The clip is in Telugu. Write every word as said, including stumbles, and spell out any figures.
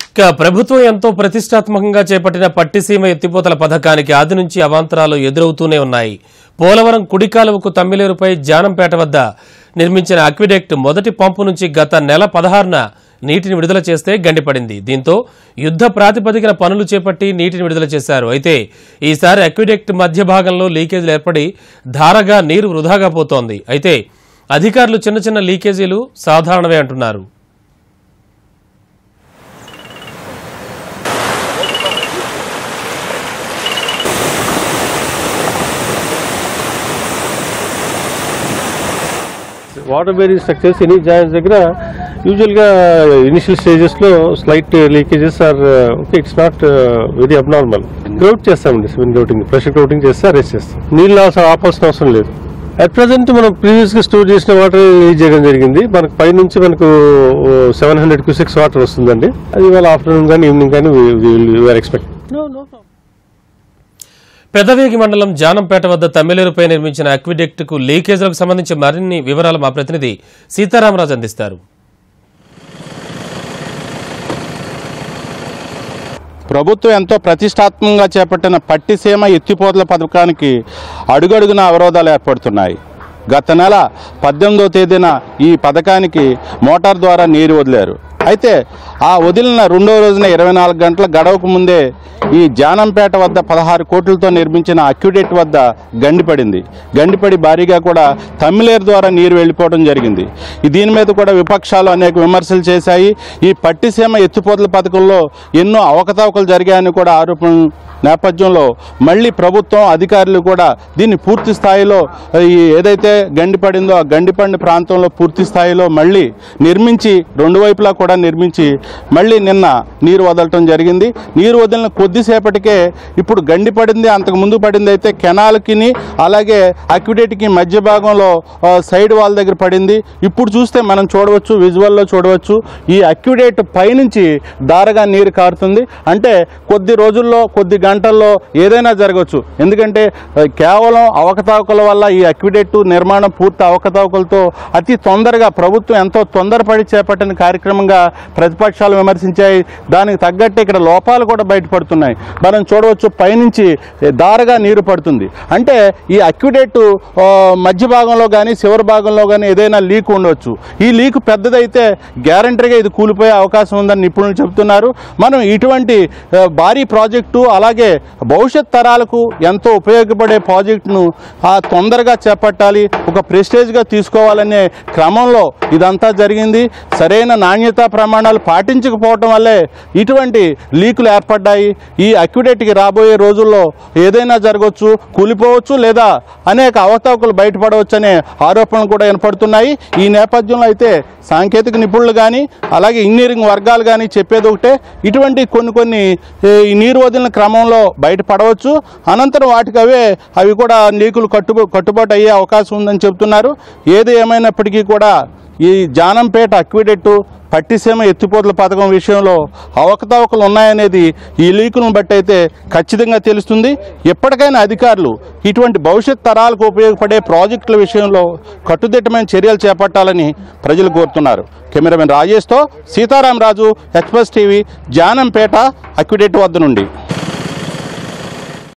ఇక ప్రభుత్వం ఎంతో ప్రతిష్టాత్మకంగా చేపట్టిన పట్టిసీమ ఎత్తిపోతల పథకానికి ఆది నుంచి అవాంతరాలు ఎదురవుతూనే ఉన్నాయి. పోలవరం కుడికాలువకు తమ్మిలేరుపై జానంపేట వద్ద నిర్మించిన అక్విడక్ట్ మొదటి పంపు నుంచి గత నెల పదహారున నీటిని విడుదల చేస్తే గండిపడింది. దీంతో యుద్ధ ప్రాతిపదికన పనులు చేపట్టి నీటిని విడుదల చేశారు. అయితే ఈసారి అక్విడక్ట్ మధ్య భాగంలో లీకేజీలు ఏర్పడి ధారగా నీరు వృధాగా పోతోంది. అయితే అధికారులు చిన్న చిన్న లీకేజీలు సాధారణమే అంటున్నారు. Water bearing structures any joints దగ్గర యూజువల్గా ఇనిషియల్ స్టేజెస్లో slight leakages are okay, it's not very abnormal. Grout చేస్తామండి, సిమెంట్ గ్రౌటింగ్, ప్రెషర్ గ్రౌటింగ్ చేస్తే అరెస్ట్ చేస్తాం. నీళ్ళు ఆపాల్సిన అవసరం లేదు. అట్ ప్రజెంట్ మనం ప్రీవియస్గా స్టోర్ చేసిన వాటర్ రిలీజ్ చేయడం జరిగింది. మనకు పైనుంచి మనకు సెవెన్ హండ్రెడ్ క్యూసెక్స్ వాటర్ వస్తుందండి. అది ఇవాళ ఆఫ్టర్నూన్ కానీ ఈవినింగ్ కానీ వీఆర్ ఎక్స్పెక్ట్. పెదవేగి మండలం జానంపేట వద్ద తమ్మిలేరుపై నిర్మించిన అక్విడక్ట్కు లీకేజీలకు సంబంధించి మరిన్ని వివరాలు మా ప్రతినిధి సీతారామరాజు అందిస్తారు. ప్రభుత్వం ఎంతో ప్రతిష్టాత్మకంగా చేపట్టిన పట్టిసీమ ఎత్తిపోతల పథకానికి అడుగడుగున అవరోధాలు ఏర్పడుతున్నాయి. గత నెల పద్దెనిమిదవ తేదీన ఈ పథకానికి మోటార్ ద్వారా నీరు వదిలారు. అయితే ఆ వదిలిన రెండో రోజున ఇరవై నాలుగు గంటల గడవకు ముందే ఈ జానంపేట వద్ద పదహారు కోట్లతో నిర్మించిన అక్విడక్ట్ వద్ద గండిపడింది. గండిపడి భారీగా కూడా తమ్మిలేరు ద్వారా నీరు వెళ్ళిపోవడం జరిగింది. దీని మీద కూడా విపక్షాలు అనేక విమర్శలు చేశాయి. ఈ పట్టిసీమ ఎత్తిపోతల పథకంలో ఎన్నో అవకతవకలు జరిగాయని కూడా ఆరోపణ నేపథ్యంలో మళ్ళీ ప్రభుత్వం అధికారులు కూడా దీన్ని పూర్తి స్థాయిలో ఈ ఏదైతే గండిపడిందో ఆ గండిపడిన ప్రాంతంలో పూర్తి స్థాయిలో మళ్ళీ నిర్మించి రెండు వైపులా కూడా నిర్మించి మళ్ళీ నిన్న నీరు వదలటం జరిగింది. నీరు వదిలిన కొద్దిసేపటికే ఇప్పుడు గండిపడింది, అంతకు ముందు పడింది అయితే కెనాల్కి అలాగే అక్విడక్ట్కి మధ్య భాగంలో సైడ్ వాల్ దగ్గర పడింది. ఇప్పుడు చూస్తే మనం చూడవచ్చు, విజువల్లో చూడవచ్చు, ఈ అక్విడక్ట్ పైనుంచి దారగా నీరు కారుతుంది. అంటే కొద్ది రోజుల్లో కొద్ది గంటల్లో ఏదైనా జరగవచ్చు. ఎందుకంటే కేవలం అవకతవకల వల్ల ఈ అక్విడక్ట్ నిర్మాణం పూర్తి అవకతవకలతో అతి తొందరగా ప్రభుత్వం ఎంతో తొందరపడి చేపట్టిన కార్యక్రమంగా ప్రతిపక్షాలు విమర్శించాయి. దానికి తగ్గట్టు ఇక్కడ లోపాలు కూడా బయటపడుతున్నాయి. మనం చూడవచ్చు, పైనుంచి దారగా నీరు పడుతుంది. అంటే ఈ అక్విడక్ట్ మధ్య భాగంలో కానీ చివరి భాగంలో కానీ ఏదైనా లీక్ ఉండవచ్చు. ఈ లీక్ పెద్దదైతే గ్యారంటీగా ఇది కూలిపోయే అవకాశం ఉందని నిపుణులు చెబుతున్నారు. మనం ఇటువంటి భారీ ప్రాజెక్టు అలాగే భవిష్యత్ తరాలకు ఎంతో ఉపయోగపడే ప్రాజెక్టును ఆ తొందరగా చేపట్టాలి, ఒక ప్రెస్టేజ్గా తీసుకోవాలనే క్రమంలో ఇదంతా జరిగింది. సరైన నాణ్యతా ప్రమాణాలు పాటించకపోవటం వల్లే ఇటువంటి లీకులు ఏర్పడ్డాయి. ఈ అక్విడక్ట్కి రాబోయే రోజుల్లో ఏదైనా జరగవచ్చు, కూలిపోవచ్చు, లేదా అనేక అవకతవకలు బయటపడవచ్చు అనే ఆరోపణలు కూడా వినపడుతున్నాయి. ఈ నేపథ్యంలో అయితే సాంకేతిక నిపుణులు కానీ అలాగే ఇంజనీరింగ్ వర్గాలు కానీ చెప్పేది ఒకటే, ఇటువంటి కొన్ని కొన్ని ఈ నీరు వదిలిన క్రమంలో బయటపడవచ్చు, అనంతరం వాటికి అవే అవి కూడా లీకులు కట్టుబో కట్టుబాటు అయ్యే అవకాశం ఉందని చెబుతున్నారు. ఏది ఏమైనప్పటికీ కూడా ఈ జానంపేట అక్విడక్ట్ పట్టిసీమ ఎత్తిపోతల పథకం విషయంలో అవకతవకలు ఉన్నాయనేది ఈ లీకులను బట్టి అయితే ఖచ్చితంగా తెలుస్తుంది. ఎప్పటికైనా అధికారులు ఇటువంటి భవిష్యత్ తరాలకు ఉపయోగపడే ప్రాజెక్టుల విషయంలో కట్టుదిట్టమైన చర్యలు చేపట్టాలని ప్రజలు కోరుతున్నారు. కెమెరామెన్ రాజేష్తో Sitaramaraju, express TV, Janampeta aqueduct వద్ద నుండి.